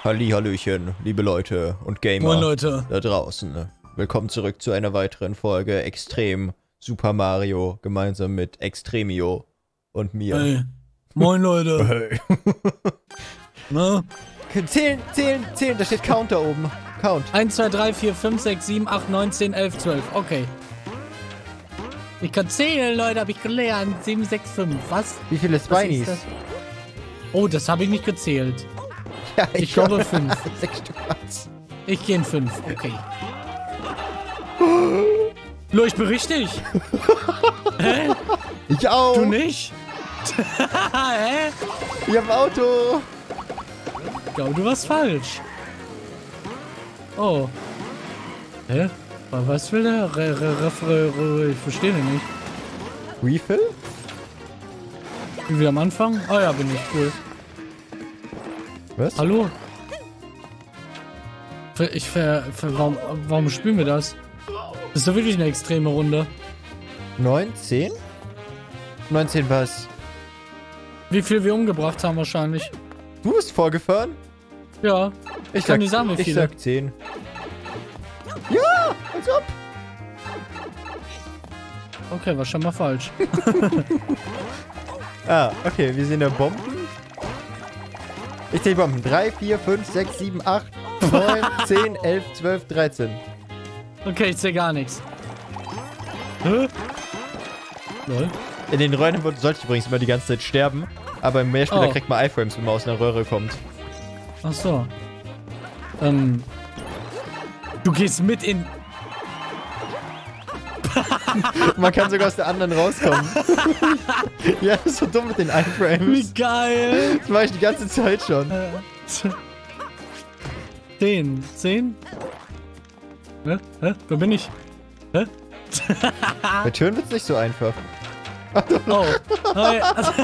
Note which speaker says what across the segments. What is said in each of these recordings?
Speaker 1: Hallihallöchen, liebe Leute und Gamer
Speaker 2: Moin Leute.
Speaker 1: da draußen. Willkommen zurück zu einer weiteren Folge Extrem Super Mario gemeinsam mit Extremio und mir.
Speaker 2: Hey. Moin Leute.
Speaker 1: Hey.
Speaker 2: Na?
Speaker 1: Zählen, da steht Count da oben. Count.
Speaker 2: 1, 2, 3, 4, 5, 6, 7, 8, 9, 10, 11, 12. Okay. Ich kann zählen, Leute, hab ich gelernt. 7, 6, 5. Was?
Speaker 1: Wie viele Spinies?
Speaker 2: Oh, das habe ich nicht gezählt.
Speaker 1: Ja,
Speaker 2: Ich glaube 5.
Speaker 1: 6 Stück war's.
Speaker 2: Ich gehe in 5. Okay. Lo, ich bin richtig. Hä?
Speaker 1: Ich auch.
Speaker 2: Du nicht? Hä?
Speaker 1: Ich hab ein Auto.
Speaker 2: Ich glaube, du warst falsch. Oh. Hä? Was will der? Ich verstehe den nicht.
Speaker 1: Refill?
Speaker 2: Wie wir am Anfang? Oh ja, bin ich. Cool.
Speaker 1: Was?
Speaker 2: Hallo? Warum spielen wir das? Das ist doch wirklich eine extreme Runde.
Speaker 1: 19? 19 was?
Speaker 2: Wie viel wir umgebracht haben wahrscheinlich.
Speaker 1: Du bist vorgefahren?
Speaker 2: Ja. Ich kann nicht sagen, wie
Speaker 1: Ich
Speaker 2: viele.
Speaker 1: sag 10. Ja, als ob.
Speaker 2: Okay, war schon mal falsch.
Speaker 1: Ah, okay, wir sehen da Bomben. Ich zähle Bomben. 3, 4, 5, 6, 7, 8, 9, 10, 11, 12, 13.
Speaker 2: Okay, ich sehe gar nichts. Hä? Lol.
Speaker 1: In den Röhren sollte ich übrigens immer die ganze Zeit sterben. Aber im Mehrspieler
Speaker 2: Oh.
Speaker 1: kriegt man Iframes, wenn man aus einer Röhre kommt.
Speaker 2: Ach so. Du gehst mit in...
Speaker 1: Man kann sogar aus der anderen rauskommen. Ja, das ist so dumm mit den
Speaker 2: Wie
Speaker 1: Iframes.
Speaker 2: geil!
Speaker 1: Das mache ich die ganze Zeit schon.
Speaker 2: 10. 10? Hä? Wo bin ich? Hä?
Speaker 1: Bei Türen wird's nicht so einfach.
Speaker 2: Oh. Hi.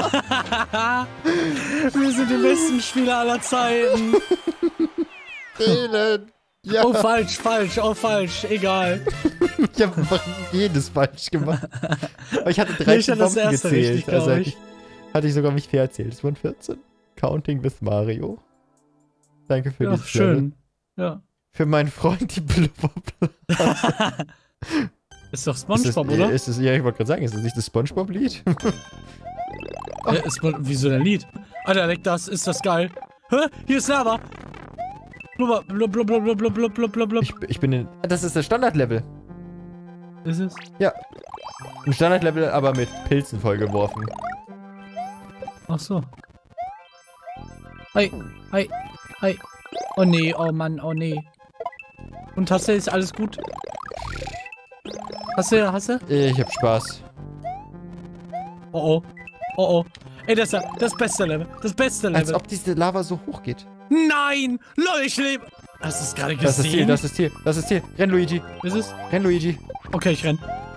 Speaker 2: Wir sind die besten Spieler aller Zeiten.
Speaker 1: Zählen. Ja,
Speaker 2: Oh, falsch. Oh, falsch. Egal.
Speaker 1: ich habe einfach jedes falsch gemacht. Aber ich hatte
Speaker 2: Nee,
Speaker 1: 13
Speaker 2: ich hatte das
Speaker 1: Bomben
Speaker 2: erste
Speaker 1: gezählt.
Speaker 2: richtig,
Speaker 1: Also
Speaker 2: glaub ich.
Speaker 1: hatte ich sogar mich fair erzählt. Es waren 14. Counting with Mario. Danke für
Speaker 2: Ja,
Speaker 1: dieses
Speaker 2: schön. Ja.
Speaker 1: Für meinen Freund die Blubberblase.
Speaker 2: Ist doch Spongebob, oder?
Speaker 1: Ja, ich wollte gerade sagen, ist das nicht das Spongebob-Lied?
Speaker 2: Wieso der Lied? Alter, leck das. Ist das geil. Hä? Hier ist Lava. Blubber, blub, blub, blub, blub, blub, blub, blub, blub.
Speaker 1: Ich bin in... Das ist das Standardlevel.
Speaker 2: Ist es?
Speaker 1: Ja. Ein Standardlevel, aber mit Pilzen vollgeworfen.
Speaker 2: Ach so. Hi. Oh nee, oh Mann, oh nee. Und hast du, ist alles gut? Hast du?
Speaker 1: Ich hab Spaß.
Speaker 2: Oh. Ey, das ist das beste Level. Das beste Level.
Speaker 1: Als ob diese Lava so hoch geht.
Speaker 2: Nein! Lol, ich lebe! Hast du es gerade
Speaker 1: Das ist Ziel,
Speaker 2: gesehen?
Speaker 1: das ist Ziel. Renn, Luigi.
Speaker 2: Ist es?
Speaker 1: Renn, Luigi.
Speaker 2: Okay, ich renn.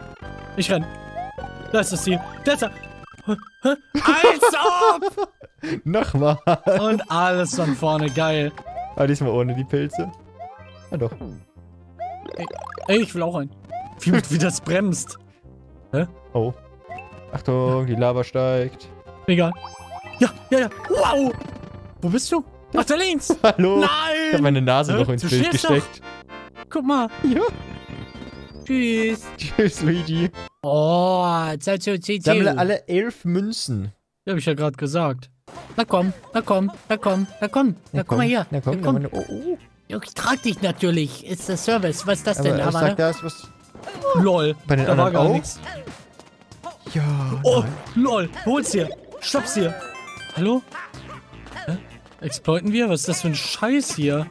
Speaker 2: Da ist das Ziel. Da ist er. Als ob!
Speaker 1: Nochmal.
Speaker 2: Und alles von vorne, geil.
Speaker 1: Aber diesmal ohne die Pilze. Ah doch.
Speaker 2: Ey, ich will auch ein. Wie das bremst.
Speaker 1: Oh. Achtung, die Lava steigt.
Speaker 2: Egal. Ja. Wow! Wo bist du? Ach, da links!
Speaker 1: Hallo.
Speaker 2: Nein!
Speaker 1: Ich hab meine Nase
Speaker 2: Hä?
Speaker 1: noch ins
Speaker 2: Du
Speaker 1: Bild
Speaker 2: stehst
Speaker 1: gesteckt.
Speaker 2: Guck mal.
Speaker 1: Ja.
Speaker 2: Tschüss.
Speaker 1: Tschüss, Luigi.
Speaker 2: Oh,
Speaker 1: Sammle alle 11 Münzen.
Speaker 2: Ja, hab ich ja gerade gesagt. Na komm mal her.
Speaker 1: Na komm,
Speaker 2: komm.
Speaker 1: Oh.
Speaker 2: Ich trag dich natürlich. Ist der Service. Was ist das denn?
Speaker 1: Aber
Speaker 2: Aber,
Speaker 1: sagt das, was...
Speaker 2: lol.
Speaker 1: Bei den
Speaker 2: Da war
Speaker 1: anderen
Speaker 2: gar
Speaker 1: auch?
Speaker 2: nichts.
Speaker 1: Ja,
Speaker 2: Oh,
Speaker 1: nein.
Speaker 2: lol. Hol's hier. Stopp's hier. Hallo? Hä? Exploiten wir? Was ist das für ein Scheiß hier?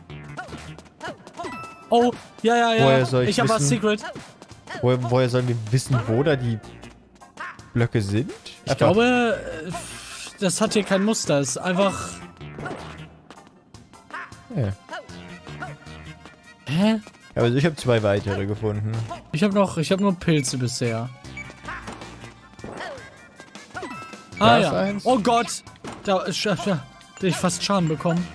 Speaker 2: Oh, ja.
Speaker 1: Woher soll ich
Speaker 2: Ich hab was
Speaker 1: wissen?
Speaker 2: Secret.
Speaker 1: Woher sollen wir wissen, wo da die Blöcke sind?
Speaker 2: Ich glaube, das hat hier kein Muster. Es ist einfach...
Speaker 1: Ja.
Speaker 2: Hä?
Speaker 1: Also ich habe 2 weitere gefunden.
Speaker 2: Ich hab nur Pilze bisher.
Speaker 1: Da
Speaker 2: Ah
Speaker 1: ist
Speaker 2: ja.
Speaker 1: eins.
Speaker 2: Oh Gott. Da ist hab ich fast Schaden bekommen.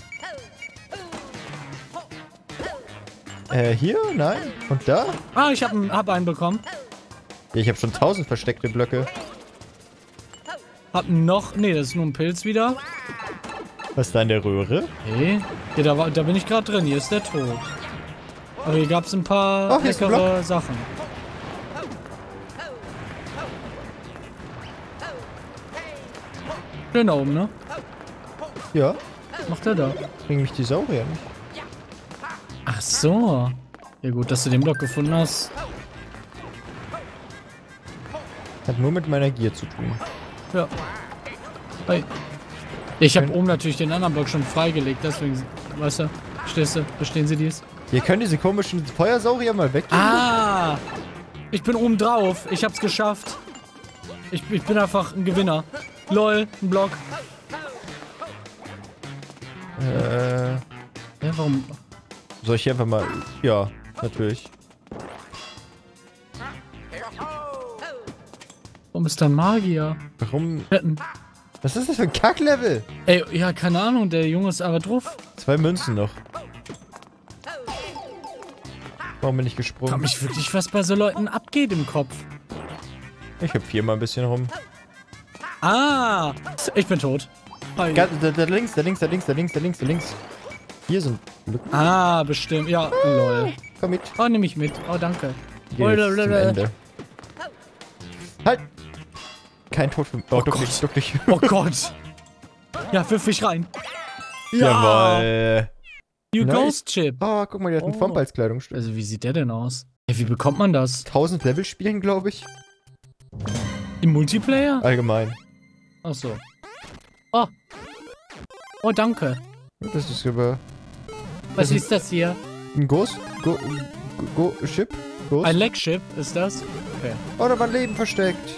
Speaker 1: Hier? Nein? Und da?
Speaker 2: Ah, ich hab einen bekommen.
Speaker 1: Ja, ich habe schon 1000 versteckte Blöcke.
Speaker 2: Hab noch... Nee, das ist nur ein Pilz wieder.
Speaker 1: Was ist da in der Röhre?
Speaker 2: Okay. Ja, da bin ich gerade drin. Hier ist der Tod. Aber hier gab es ein paar
Speaker 1: hier ist ein
Speaker 2: leckere Sachen. Schön da oben, ne?
Speaker 1: Ja.
Speaker 2: Was macht er da?
Speaker 1: Bringen mich die Saurier nicht.
Speaker 2: Ach so. Ja gut, dass du den Block gefunden hast.
Speaker 1: Hat nur mit meiner Gier zu tun.
Speaker 2: Ja. Hey. Ich habe oben natürlich den anderen Block schon freigelegt, deswegen, weißt du, verstehen Sie dies?
Speaker 1: Ihr könnt diese komischen Feuersaurier mal weg.
Speaker 2: Ah! Ich bin oben drauf. Ich hab's geschafft. Ich bin einfach ein Gewinner. Lol, ein Block. Ja, warum?
Speaker 1: Soll ich hier einfach mal... Ja, natürlich.
Speaker 2: Warum ist da ein Magier?
Speaker 1: Warum...
Speaker 2: Retten.
Speaker 1: Was ist das für ein Kacklevel?
Speaker 2: Ey, ja, keine Ahnung, der Junge ist aber drauf.
Speaker 1: 2 Münzen noch. Warum bin ich
Speaker 2: Frag
Speaker 1: gesprungen?
Speaker 2: mich wirklich, was bei so Leuten abgeht im Kopf.
Speaker 1: Ich hüpf hier mal ein bisschen rum.
Speaker 2: Ah! Ich bin tot. Hi.
Speaker 1: Da links, da links, da links, da links, da links, da links. Hier sind Lücken.
Speaker 2: Ah, bestimmt. Ja, lol.
Speaker 1: Komm mit.
Speaker 2: Oh, nimm ich mit. Oh, danke.
Speaker 1: Geh jetzt zum Ende. Halt! Kein Tod für mich. Oh, duck
Speaker 2: Gott.
Speaker 1: dich, duck dich.
Speaker 2: Oh Gott. Ja, wirf mich rein.
Speaker 1: Jawoll.
Speaker 2: New
Speaker 1: Nice.
Speaker 2: Ghost Chip.
Speaker 1: Oh, guck mal, der hat ein
Speaker 2: Oh.
Speaker 1: Vamp als Kleidungsstück.
Speaker 2: Also, wie sieht der denn aus? Ja, wie bekommt man das?
Speaker 1: 1000 Level spielen, glaube ich.
Speaker 2: Im Multiplayer?
Speaker 1: Allgemein.
Speaker 2: Ach so. Oh. Oh, danke.
Speaker 1: Das ist aber
Speaker 2: Was ist das hier?
Speaker 1: ein Ghost. Ship? Ghost?
Speaker 2: Ein Leckship ist das? Okay.
Speaker 1: Oh, da war ein Leben versteckt.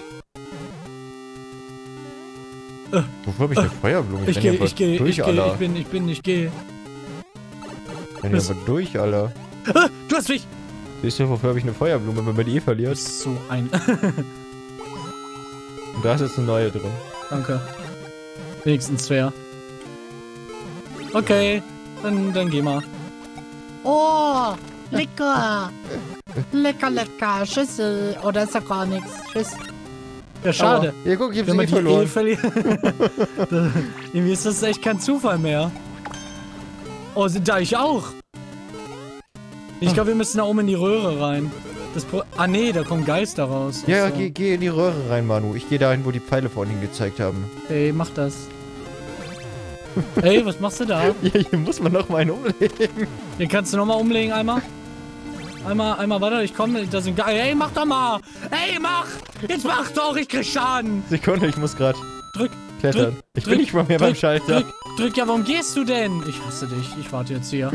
Speaker 1: Wofür habe ich eine Feuerblume?
Speaker 2: Ich gehe, ich gehe,
Speaker 1: Alter.
Speaker 2: ich gehe.
Speaker 1: Ich bin aber durch, Alter.
Speaker 2: Du hast mich!
Speaker 1: Siehst du, wofür habe ich eine Feuerblume, wenn man die verliert?
Speaker 2: Das ist so ein...
Speaker 1: Und da ist jetzt eine neue drin.
Speaker 2: Danke. Wenigstens fair. Okay, dann geh mal.
Speaker 3: Oh, lecker. Lecker, lecker. Schüssel. Oder ist da gar nichts? Tschüss.
Speaker 2: Ja, schade.
Speaker 1: Ja, guck, ich
Speaker 2: Wenn
Speaker 1: habe
Speaker 2: man
Speaker 1: sie
Speaker 2: die
Speaker 1: verloren.
Speaker 2: Irgendwie ist das echt kein Zufall mehr. Oh, da ich auch. Ich glaube, wir müssen da oben in die Röhre rein. Ah, nee, da kommen Geister raus.
Speaker 1: Ja,
Speaker 2: Achso.
Speaker 1: geh in die Röhre rein, Manu. Ich gehe dahin, wo die Pfeile vorhin gezeigt haben.
Speaker 2: Hey, mach das. Hey, was machst du da?
Speaker 1: Ja, hier muss man noch mal einen umlegen.
Speaker 2: Den kannst du nochmal umlegen einmal. Einmal weiter, ich komme, da sind Geister. Hey, mach doch mal! Hey, mach! Jetzt mach doch, ich krieg Schaden!
Speaker 1: Sekunde, ich muss gerade
Speaker 2: Drück,
Speaker 1: klettern. Ich bin nicht mal mehr beim Schalter.
Speaker 2: Drück, ja, warum gehst du denn? Ich hasse dich, ich warte jetzt hier.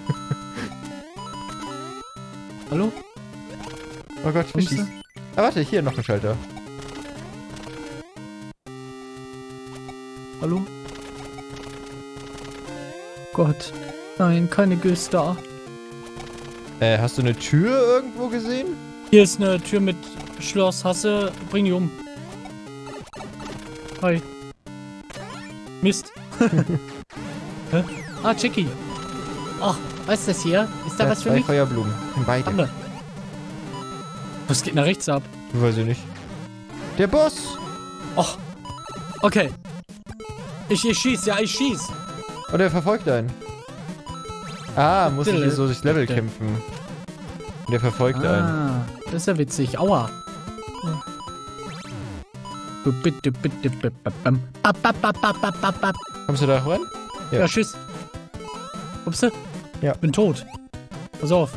Speaker 2: Hallo?
Speaker 1: Oh Gott,
Speaker 2: Kommst
Speaker 1: Fischis.
Speaker 2: du?
Speaker 1: Ah, warte, hier noch ein Schalter.
Speaker 2: Hallo? Gott. Nein, keine Geister.
Speaker 1: Hast du eine Tür irgendwo gesehen?
Speaker 2: Hier ist eine Tür mit Schloss. Hasse, bring die um. Hi. Mist. Hä? Ah, Chicky.
Speaker 3: Oh, was ist das hier? Ist da
Speaker 1: Ja,
Speaker 3: was für
Speaker 1: 2
Speaker 3: mich?
Speaker 1: Feuerblumen. Beide.
Speaker 2: Haben wir. Was geht nach rechts ab?
Speaker 1: Weiß ich nicht. Der Boss!
Speaker 2: Och. Okay. Ich schieß, ja, ich schieß.
Speaker 1: Und er verfolgt einen. Ah, muss ich hier so durchs Level kämpfen. Und der verfolgt einen.
Speaker 2: Ah, das ist ja witzig. Aua.
Speaker 1: Kommst du da rein? Ja.
Speaker 2: Ja, tschüss. Upsi.
Speaker 1: Ja.
Speaker 2: Bin tot. Pass auf.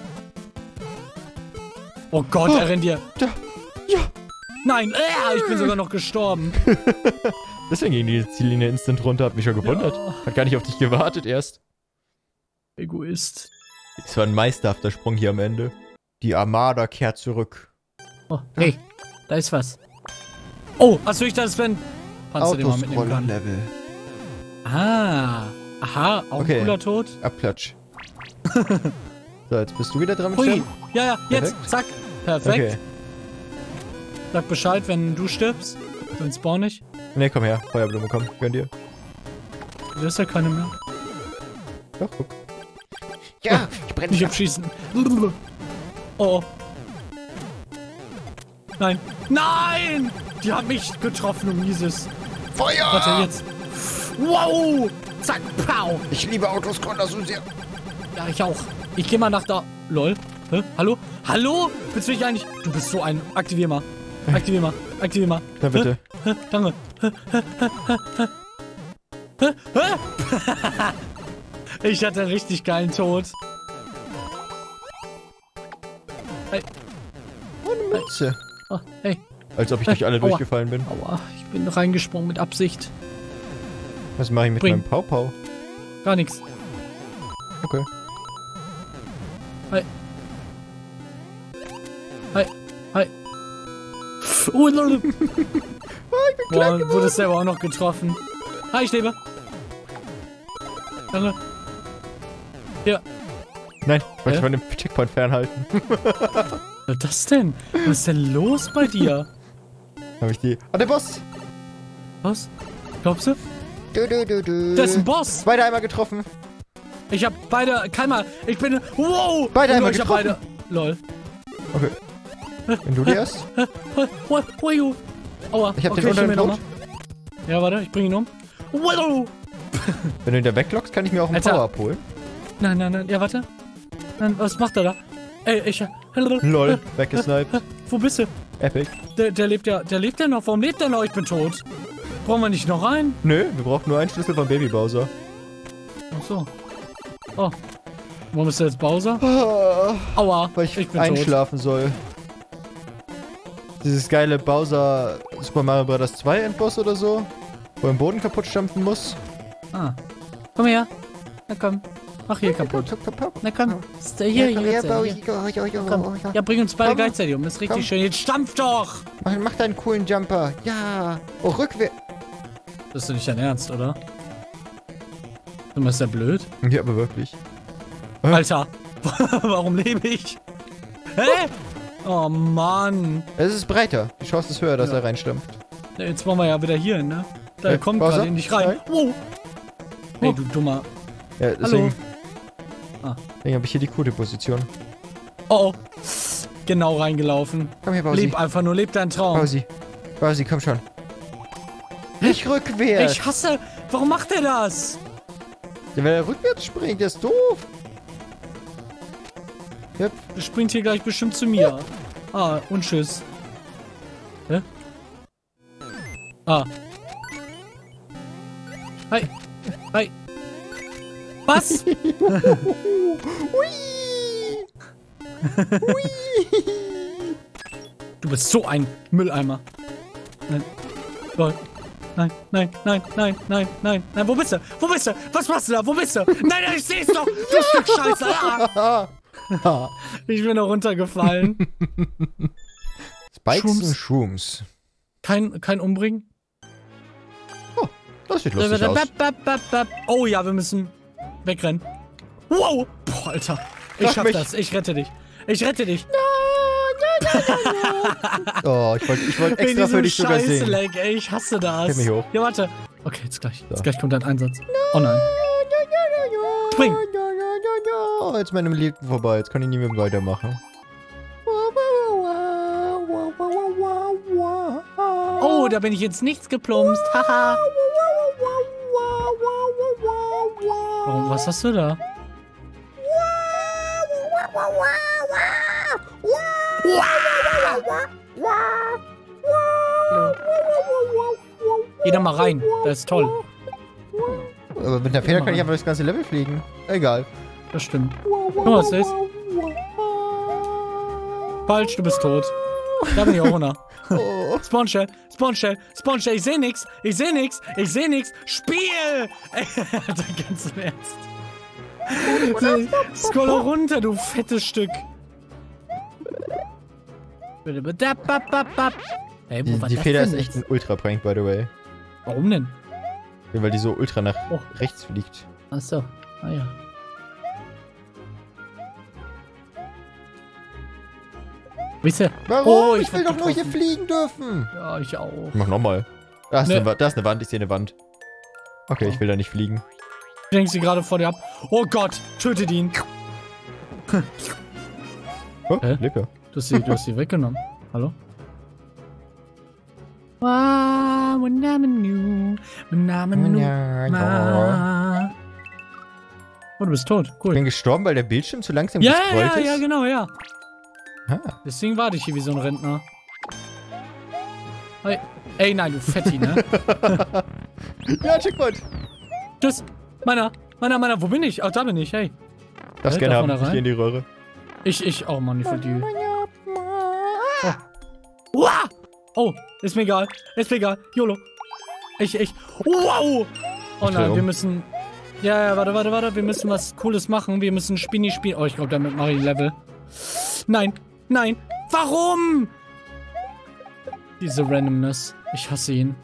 Speaker 2: Oh Gott,
Speaker 1: Oh.
Speaker 2: er rennt dir.
Speaker 1: Da. Ja.
Speaker 2: Nein, ich bin sogar noch gestorben.
Speaker 1: Deswegen ging die Ziellinie instant runter. Hat mich schon gewundert.
Speaker 2: Ja.
Speaker 1: Hat gar nicht auf dich gewartet erst.
Speaker 2: Egoist.
Speaker 1: Es war ein meisterhafter Sprung hier am Ende. Die Armada kehrt zurück.
Speaker 2: Oh, hey, da ist was. Oh, achso, ich dachte, es wäre ein Panzer, den man mitnehmen kann.
Speaker 1: Level.
Speaker 2: Ah. Aha, auch
Speaker 1: Okay.
Speaker 2: ein cooler Tod.
Speaker 1: Abklatsch. So, jetzt bist du wieder dran mit
Speaker 2: Hui.
Speaker 1: Sterben?
Speaker 2: Ja, jetzt.
Speaker 1: Perfekt.
Speaker 2: Zack. Perfekt.
Speaker 1: Okay.
Speaker 2: Sag Bescheid, wenn du stirbst. Dann spawn ich.
Speaker 1: Ne, komm her. Feuerblume, komm. Gönn dir.
Speaker 2: Da ist ja keine mehr.
Speaker 1: Doch, guck. Ja, ich brenne
Speaker 2: Nicht abschießen. Oh. Nein. Nein! Die hat mich getroffen, um dieses.
Speaker 1: Feuer!
Speaker 2: Warte, jetzt. Wow! zack, pow.
Speaker 1: Ich liebe Autoscroller so sehr.
Speaker 2: Ja, ich auch. Ich geh mal nach da. Lol. Hä? Hallo? Hallo? Willst du mich eigentlich... Du bist so ein... Aktivier mal. Aktivier mal. Aktivier mal.
Speaker 1: Na bitte.
Speaker 2: Danke. Ich hatte einen richtig geilen Tod. Hey.
Speaker 1: Eine Mütze.
Speaker 2: Oh, hey.
Speaker 1: Als ob ich durch alle
Speaker 2: Aua.
Speaker 1: durchgefallen bin.
Speaker 2: Aua, ich bin reingesprungen mit Absicht.
Speaker 1: Was mache ich mit
Speaker 2: Spring.
Speaker 1: meinem Pau-Pau?
Speaker 2: Gar nichts.
Speaker 1: Okay.
Speaker 2: Hi. Hi. Hi. Oh, lol. Boah, wurde selber auch noch getroffen. Hi, ich lebe. Danke. Ja.
Speaker 1: Nein, wollte
Speaker 2: Hä?
Speaker 1: ich von dem Checkpoint fernhalten.
Speaker 2: Was ist das denn? Was ist denn los bei dir?
Speaker 1: Habe ich die... Ah, der Boss!
Speaker 2: Was? Glaubst du?
Speaker 1: Du.
Speaker 2: Das ist ein Boss!
Speaker 1: Beide einmal getroffen.
Speaker 2: Ich hab beide... Keinmal. Ich bin... Wow!
Speaker 1: Beide einmal
Speaker 2: ich hab
Speaker 1: getroffen.
Speaker 2: beide... Lol.
Speaker 1: Okay. Wenn du die erst.
Speaker 2: Aua.
Speaker 1: Ich hab
Speaker 2: okay,
Speaker 1: den unteren
Speaker 2: mir
Speaker 1: tot.
Speaker 2: noch mal. Ja, warte, ich bring ihn um. Wow.
Speaker 1: Wenn du ihn da weglockst, kann ich mir auch einen
Speaker 2: Alter.
Speaker 1: Power abholen.
Speaker 2: Nein, nein, nein. Ja, warte. Nein, was macht er da? Ey, ich...
Speaker 1: Lol, weggesniped.
Speaker 2: Wo bist du?
Speaker 1: Epic.
Speaker 2: Der lebt ja noch. Warum lebt der noch? Ich bin tot. Brauchen wir nicht noch rein?
Speaker 1: Nö, wir brauchen nur einen Schlüssel von Baby Bowser.
Speaker 2: Ach so. Oh. Warum ist der jetzt Bowser? Aua,
Speaker 1: Weil ich
Speaker 2: bin tot.
Speaker 1: einschlafen soll. Dieses geile Bowser Super Mario Bros. 2 Endboss oder so, wo er den Boden kaputt stampfen muss.
Speaker 2: Ah. Komm her. Na komm. Mach hier kaputt. Na komm. Hier. Komm. Ja, bring uns beide
Speaker 1: Komm.
Speaker 2: gleichzeitig um. Das ist richtig
Speaker 1: Komm.
Speaker 2: schön. Jetzt stampf doch!
Speaker 1: Mach deinen coolen Jumper. Ja. Oh, rückwärts.
Speaker 2: Das ist doch nicht dein Ernst, oder? Ist der blöd?
Speaker 1: Ja, aber wirklich.
Speaker 2: Alter. Warum lebe ich? Hä? Oh Mann.
Speaker 1: Es ist breiter. Die Chance ist höher, dass
Speaker 2: Ja.
Speaker 1: er reinstampft.
Speaker 2: Jetzt wollen wir ja wieder hier hin, ne? Da
Speaker 1: Hey,
Speaker 2: kommt
Speaker 1: Bowser?
Speaker 2: gerade nicht rein.
Speaker 1: Nein.
Speaker 2: Wow. Hey, du dummer.
Speaker 1: Ja,
Speaker 2: Hallo.
Speaker 1: deswegen,
Speaker 2: Ah.
Speaker 1: deswegen habe ich hier die coole Position.
Speaker 2: Oh. Genau reingelaufen.
Speaker 1: Komm her, Bowsi.
Speaker 2: Leb einfach nur, leb deinen Traum.
Speaker 1: Bowsi. Bowsi, komm schon. Nicht rückwärts.
Speaker 2: Ich hasse. Warum macht er das?
Speaker 1: Ja, weil er rückwärts springt, der ist doof. Yep.
Speaker 2: Der springt hier gleich bestimmt zu mir. Ah, und tschüss. Hä? Ah. Hi. Hi. Was? Du bist so ein Mülleimer. Nein. Lol. Nein, nein, nein, nein, nein, nein, nein. Wo bist du? Wo bist du? Was machst du da? Wo bist du? Nein, nein, ich seh's doch. Du Stück Scheiße. Ah. Ich bin da runtergefallen.
Speaker 1: Spikes
Speaker 2: Shrooms.
Speaker 1: und Shrooms.
Speaker 2: Kein Umbringen?
Speaker 1: Das sieht lustig aus.
Speaker 2: Oh ja, wir müssen wegrennen. Wow. Boah, Alter. Ich
Speaker 1: Sag
Speaker 2: schaff
Speaker 1: mich.
Speaker 2: das. Ich rette dich. Ich rette dich.
Speaker 1: Oh, ich wollte
Speaker 2: Wegen
Speaker 1: extra für
Speaker 2: diesem
Speaker 1: dich sogar sehen.
Speaker 2: Scheiß-Lag, ey. Ich hasse das.
Speaker 1: Heb mich hoch.
Speaker 2: Ja, warte. Okay, jetzt gleich.
Speaker 1: So.
Speaker 2: Jetzt gleich kommt dein Einsatz. Oh nein. Spring.
Speaker 1: Oh, jetzt meinem Leben vorbei. Jetzt kann ich nie mehr weitermachen.
Speaker 2: Oh, da bin ich ins Nichts geplumpst. Haha. Warum, was hast du da? Geh da mal rein. Das ist toll.
Speaker 1: Aber mit der Feder kann ich einfach das ganze Level fliegen. Egal.
Speaker 2: Das stimmt. Guck mal, was das ist. Falsch, du bist tot. Da bin ich auch runter.
Speaker 1: Oh.
Speaker 2: Spawnshell, Spawnshell, Spawnshell. Ich seh nix. Ich seh nix. Ich seh nix. Spiel! Ey, Alter, ganz im Ernst. Scroll runter, du fettes Stück. Ey, wo war
Speaker 1: Die
Speaker 2: das
Speaker 1: Feder
Speaker 2: denn
Speaker 1: ist echt
Speaker 2: jetzt?
Speaker 1: ein Ultra-Prank, by the way.
Speaker 2: Warum denn?
Speaker 1: Ja, weil die so ultra nach
Speaker 2: Oh.
Speaker 1: rechts fliegt.
Speaker 2: Achso. Ah ja. Wisst ihr?
Speaker 1: Warum?
Speaker 2: Oh,
Speaker 1: ich will
Speaker 2: werd
Speaker 1: doch nur hier
Speaker 2: getroffen.
Speaker 1: fliegen dürfen.
Speaker 2: Ja, ich auch.
Speaker 1: Mach nochmal. Da ist,
Speaker 2: Ne.
Speaker 1: da ist eine Wand, ich sehe eine Wand. Okay, ich will da nicht fliegen.
Speaker 2: Ich lenk sie gerade vor dir ab. Oh Gott, tötet ihn.
Speaker 1: Oh,
Speaker 2: Hä?
Speaker 1: lecker.
Speaker 2: Du hast sie weggenommen. Hallo? Wow, mein Name nu. Mein Name nu. Oh, du bist tot.
Speaker 1: Ich
Speaker 2: Cool.
Speaker 1: bin gestorben, weil der Bildschirm zu langsam
Speaker 2: Ja,
Speaker 1: gescrollt
Speaker 2: ja,
Speaker 1: ist.
Speaker 2: ja, genau, ja.
Speaker 1: Ah.
Speaker 2: Deswegen warte ich hier wie so ein Rentner. Hey. Ey, nein, du Fetti, ne?
Speaker 1: Ja, Checkpoint.
Speaker 2: Tschüss. Meiner. Wo bin ich? Ach, da bin ich, hey.
Speaker 1: Darfst
Speaker 2: Darf
Speaker 1: gerne
Speaker 2: man
Speaker 1: haben,
Speaker 2: da
Speaker 1: ich
Speaker 2: rein?
Speaker 1: geh in die Röhre.
Speaker 2: Oh Mann, ich will die. Oh. Uah! Oh, ist mir egal. YOLO. Wow! Oh nein, wir müssen... Ja, warte. Wir müssen was Cooles machen. Wir müssen Spinni spielen. Oh, ich glaube, damit mache ich Level. Nein. Warum? Diese Randomness. Ich hasse ihn.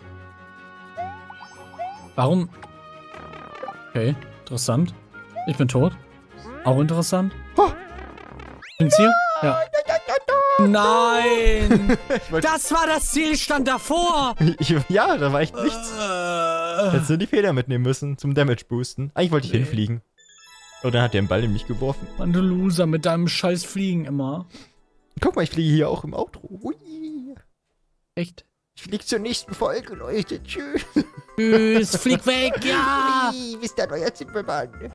Speaker 2: Warum? Okay, interessant. Ich bin tot. Auch interessant. Bin's hier? Ja. Nein! Das war das Zielstand davor!
Speaker 1: Ja, da war echt nichts. Hättest du die Feder mitnehmen müssen zum Damage boosten. Eigentlich wollte ich hinfliegen. Oh, dann hat der einen Ball in mich geworfen.
Speaker 2: Mann, du Loser mit deinem scheiß Fliegen immer.
Speaker 1: Guck mal, ich fliege hier auch im Outro. Ui.
Speaker 2: Echt?
Speaker 1: Ich fliege zur nächsten Folge, Leute. Tschüss.
Speaker 2: Tschüss, flieg weg, ja!
Speaker 1: Ui, bis dann, euer Zimmermann.